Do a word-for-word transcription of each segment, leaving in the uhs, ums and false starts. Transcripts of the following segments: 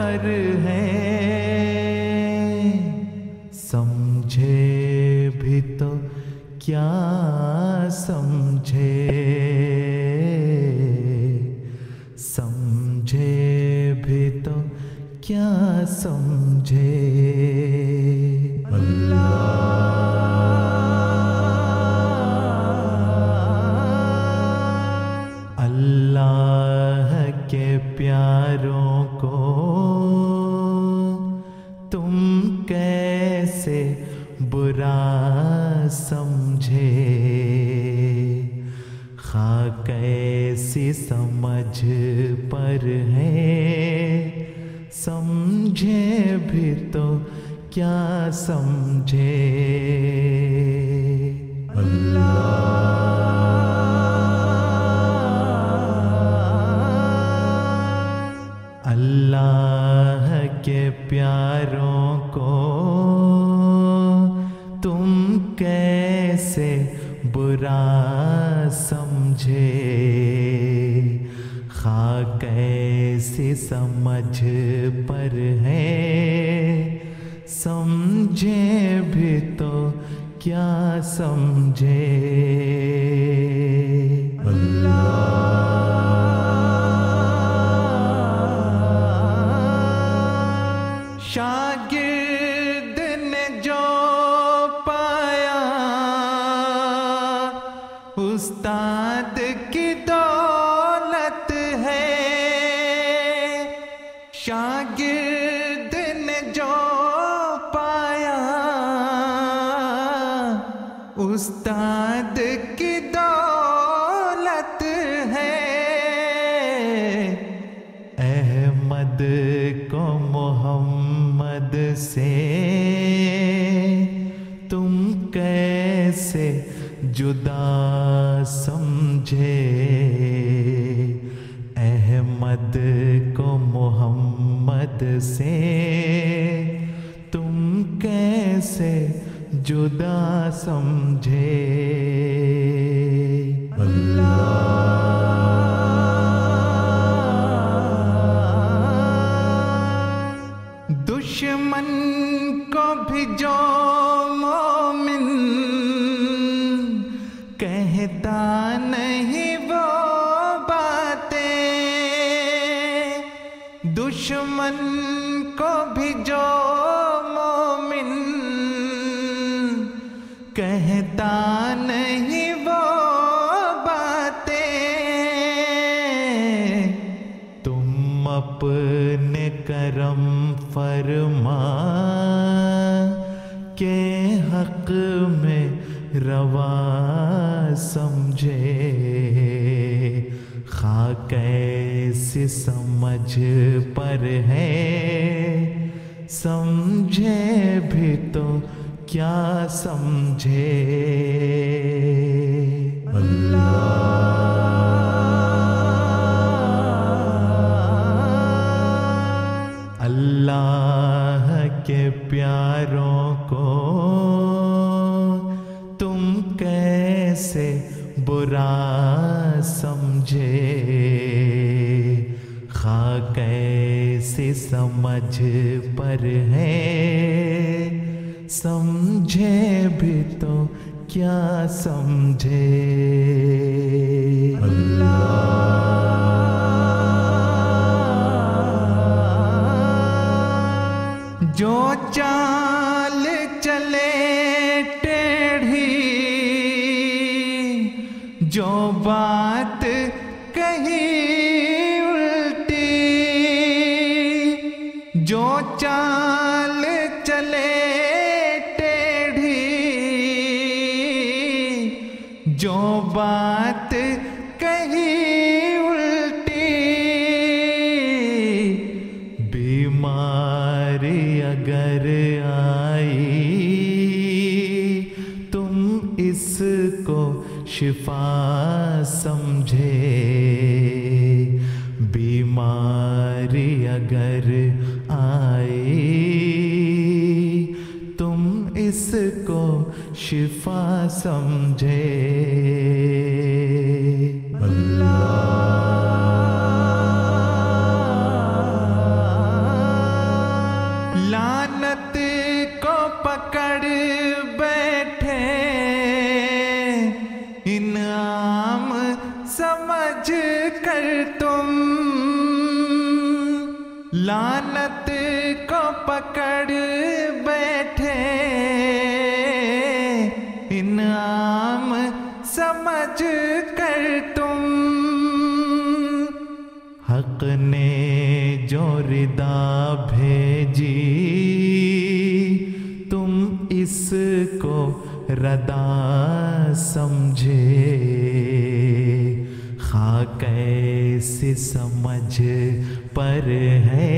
پر ہیں، سمجھے بھی تو کیا سمجھے، سمجھے بھی تو کیا سمجھے۔ اللہ کے پیاروں کو تم کیسے برا سمجھے، خواہ کیسی سمجھ پر ہے، سمجھے بھی تو کیا سمجھے۔ اللہ کے پیاروں کو تم کیسے برا سمجھے، خواہ کیسی سمجھ پر ہے، سمجھے بھی تو کیا سمجھے۔ شاگرد نے جو پایا استاد کی دولت ہے، شاگرد نے جو پایا استاد کی دولت ہے، احمد کو محمد سے تم کیسے جدا سمجھے، احمد کو محمد سے تم کیسے جدا سمجھے۔ دشمن کو بھی جو مومن کہتا نہیں وہ باتیں، دشمن کو بھی جو مومن کہتا نہیں وہ باتیں، تم اپنے کرم فرما کے حق میں روا سمجھے، خواہ کیسی سمجھ پر ہے، سمجھے بھی تو کیا سمجھے۔ اللہ کے پیاروں کو تم کیسے برا سمجھے، خواہ کیسی سمجھ پر ہے، سمجھے بھی تو کیا سمجھے۔ جو چال چلے ٹیڑھی، جو بات کہی الٹی، جو چال چلے ٹیڑھی، جو بات کہی الٹی، بیماری اگر آئی تم اس کو شفا سمجھے، بیماری اگر آئی تم اس کو شفا سمجھے۔ اللہ سمجھ کر تم لعنت کو پکڑ بیٹھے، انعام سمجھ کر تم حق نے جو ردا بھیجی تم اس کو ردا سمجھے، خواہ کیسی سمجھ پر ہے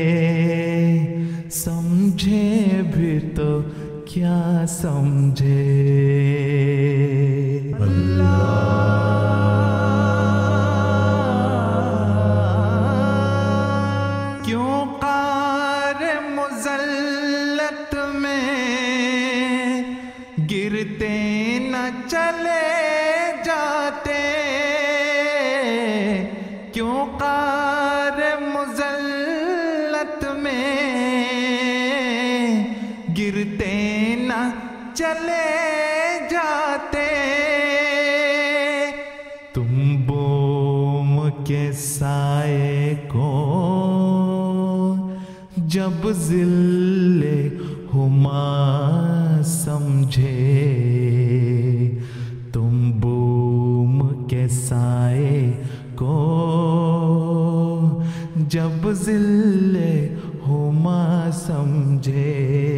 سمجھے بھی تو کیا سمجھے۔ کیوں قار مذلت میں گرتے نہ چلے جاتے، کیوں قار مذلت میں گرتے نہ چلے جاتے، تم بوم کے سائے کو جب ذل ہما سمجھے، تم بوم کے سائے کو جب ذل ہما سمجھے۔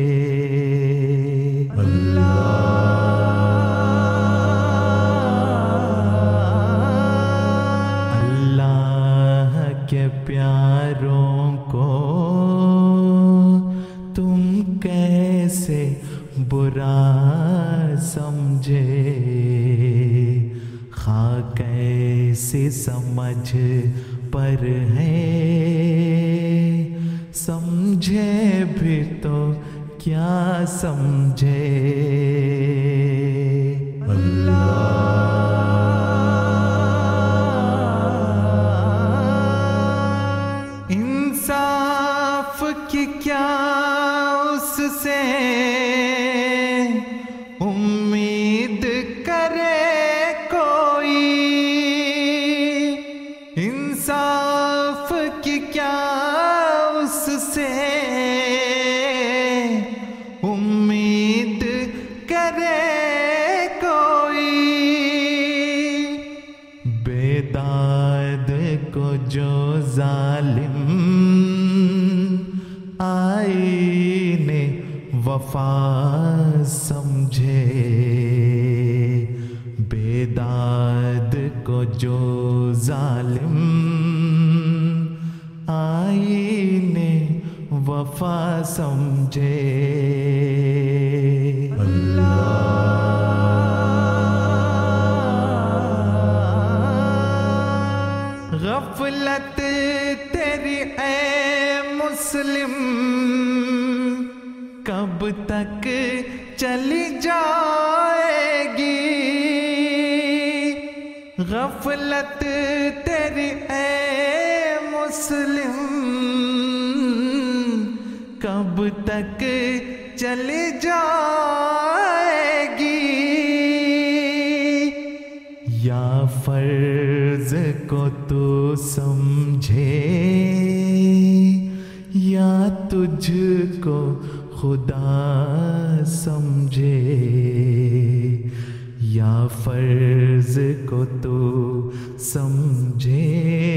اللہ کے پیاروں کو تم کیسے برا سمجھے، خواہ کیسی سمجھ پر ہے سمجھے بھی تو کیا سمجھے۔ انصاف کی کیا اس سے امید کرے کوئی، انصاف کی کیا اس سے امید کرے کوئی، بیداد کو جو ظالم آئین وفا سمجھے، بیداد کو جو ظالم آئین وفا سمجھے۔ غفلت تیری اے مسلم کب تک چلی جائے گی، غفلت تیری اے مسلم کب تک چلی جائے گی، یا فرض کو تو سمجھے یا تجھ کو خدا سمجھے، یا فرض کو تو سمجھے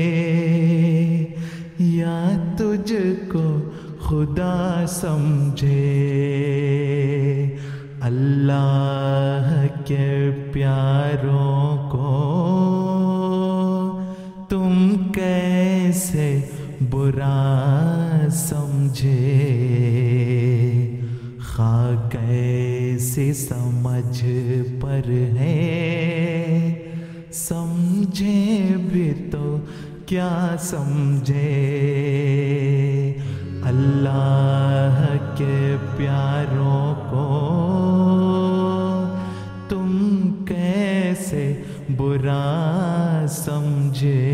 یا تجھ کو خدا سمجھے۔ اللہ کے پیاروں کو تم کیسے برا سمجھے، خواہ کیسی سمجھ پر ہے سمجھے بھی تو کیا سمجھے۔ اللہ کے پیاروں کو تم کیسے برا سمجھے،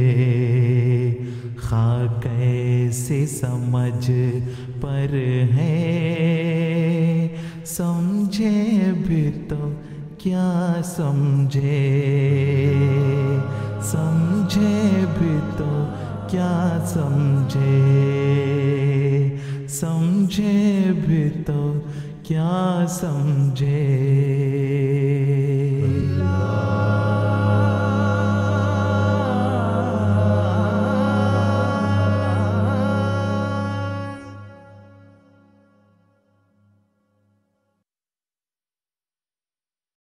خواہ کیسی سمجھ پر ہے سمجھے بھی تو کیا سمجھے۔ سمجھے بھی تو کیا سمجھے، سمجھے بھی تو کیا سمجھے۔